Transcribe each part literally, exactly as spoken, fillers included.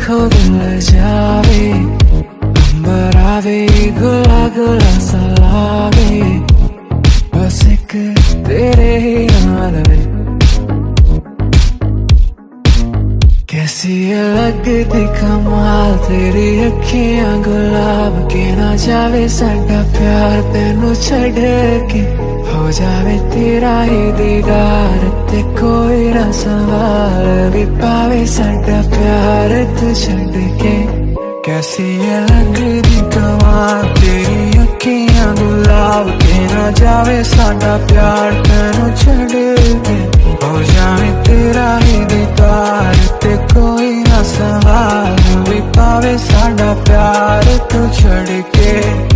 देखो दिल जावे, अंबर आवे गुला गुला सा लागे, बस एक तेरे ही नाल वे। कैसी लगदी कमाल तेरी अखियां गुलाब के, ना जावे साडा प्यार तेनू छड़ के, हो जावे तेरा ही दीदार ते कोई ना सवाल भी पावे साडा प्यार तू छड़ के। कैसी लगदी कमाल तेरी अखियां गुलाब के, ना जावे साडा प्यार तेनू छड़ के, हो जावे तेरा ही दीदार ते कोई ना सवाल भी पावे साडा प्यार तू छड़ के।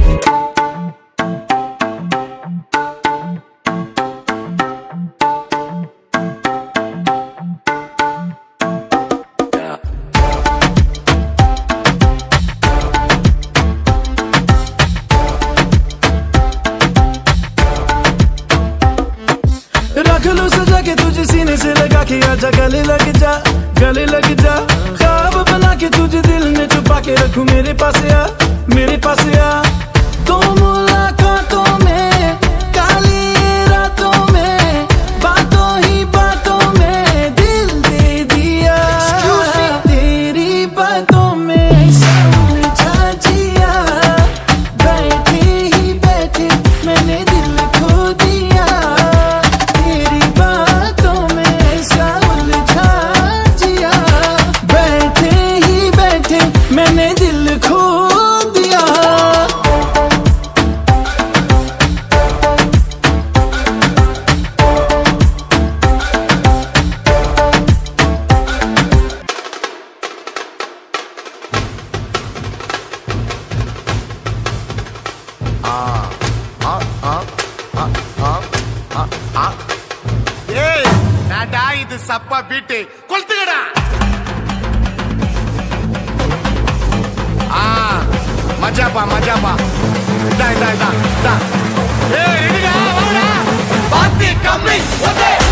रख लो सजा के तुझे सीने से लगा के, आजा गले लग जा गले लग जा, ख्वाब बना के तुझे दिल में छुपा के रखूं, मेरे पास आ मेरे पास आ। तो मुलाकातों में काली रातों में, बातों ही बातों में दिल दे दिया, तेरी बातों में उलझा जिया, बैठे ही बैठे मैंने दिल खो दिया, तेरी बातों में ऐसा उलझा जिया, बैठे ही बैठे मैंने दिल खो दिया। இது சப்பா பீட்டு கொளுத்துக்கடா. ஆ மஜாப்பா மஜாப்பா, இதா இதா இதா இதா. ஏய் ரெடிடா வாடா, பாத்தி கம்மி ஓகே.